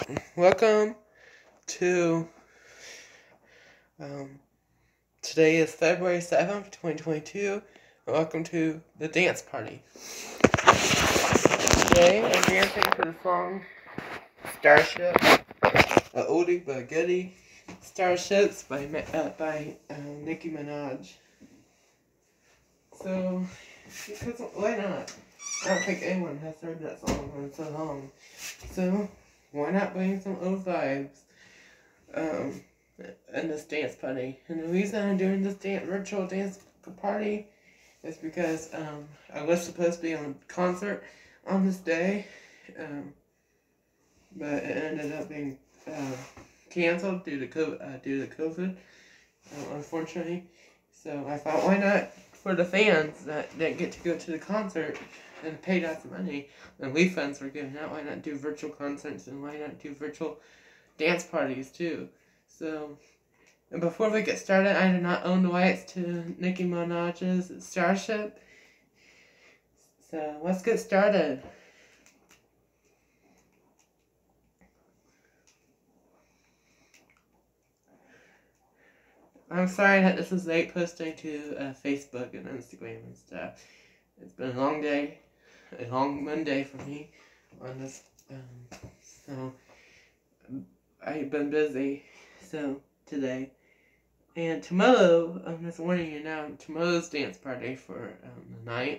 Welcome to, today is February 7th, 2022, and welcome to the dance party. Today I'm dancing to the song Starship, a oldie but goodie, Starships by Nicki Minaj. So, because why not? I don't think anyone has heard that song in so long. So, why not bring some old vibes? In this dance party. And the reason I'm doing this virtual dance party is because I was supposed to be on a concert on this day, but it ended up being canceled due to COVID, unfortunately. So I thought, why not, for the fans that didn't get to go to the concert and paid out the money, and refunds were given out, why not do virtual concerts, and why not do virtual dance parties too? So, and before we get started, I do not own the rights to Nicki Minaj's Starship. So, let's get started. I'm sorry that this is late posting to Facebook and Instagram and stuff. It's been a long day, a long Monday for me on this, so I've been busy, so today. And tomorrow, I'm just warning you now, tomorrow's dance party for the 9th,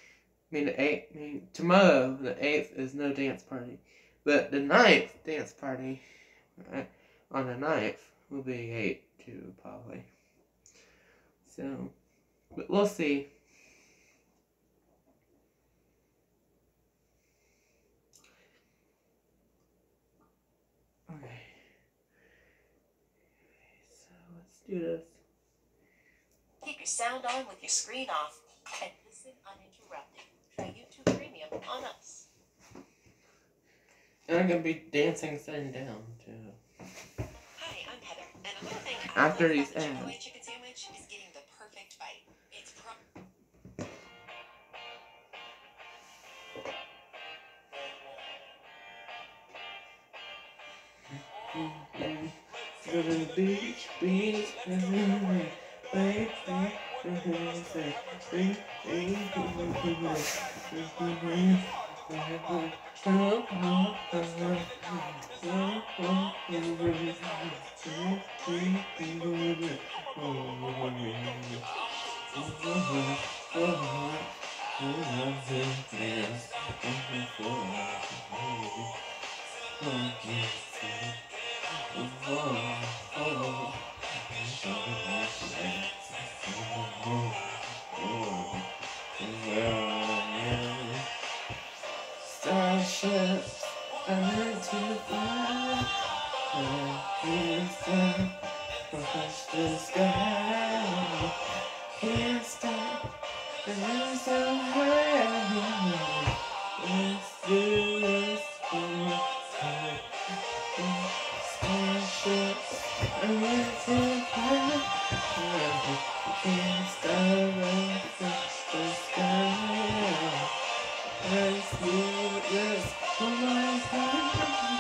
tomorrow, the 8th, is no dance party. But the 9th dance party, on the 9th, will be 8 too, probably. So, but we'll see. Okay. So, let's do this. Keep your sound on with your screen off and listen uninterrupted. Try YouTube Premium on us. And I'm gonna be dancing sitting down too. Hi, I'm Heather, and another thing After these about the ads. Chick-fil-A chicken sandwich is getting the perfect bite. It's To the beach, Starships, I meant to fly. Can't stop, touch the sky. Can't stop, I'm so high. Let's do this one more time. Starships, I meant to fly. Can't stop, touch the sky. Let's do this one more time.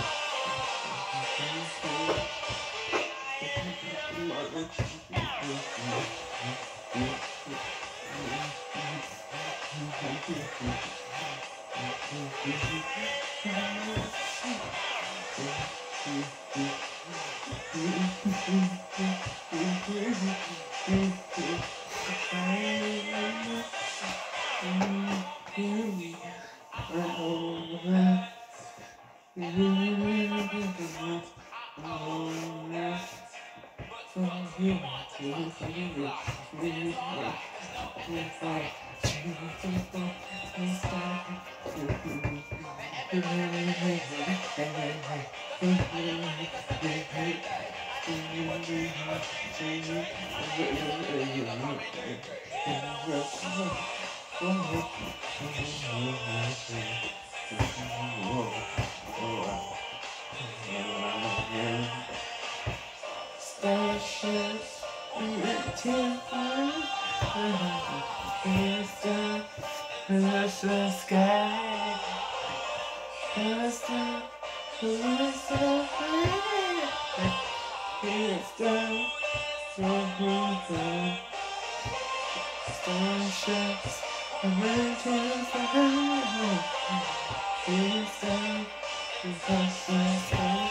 Starships meant to fly. Can't stop, touch the sky. Can't stop, Starships are meant to fly. It's time to cross the sky.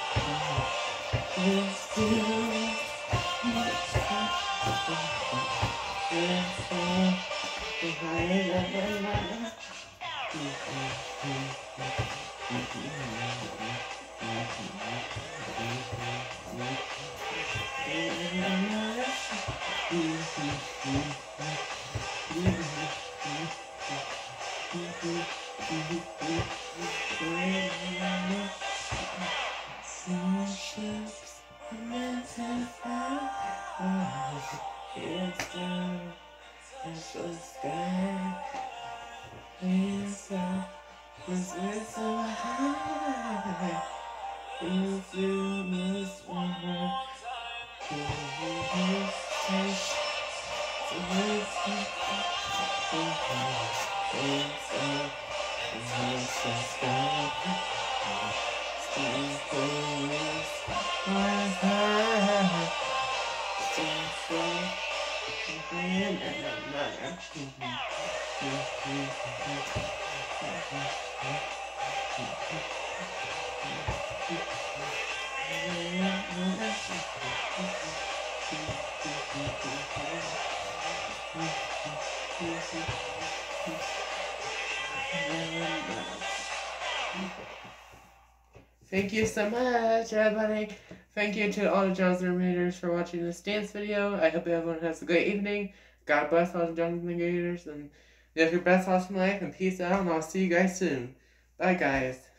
It's still Starships are meant to fly. It's down as the sky. It's up, 'cause we're so high. If you miss one more, you will taste the wisdom. It's up, as the sky. Stay close, my heart. Stay close, Thank you so much, everybody. Thank you to all the Jonathan Raiders for watching this dance video. I hope everyone has a great evening. God bless all the Jonathan Raiders, and live your best awesome life, and peace out, and I'll see you guys soon. Bye, guys.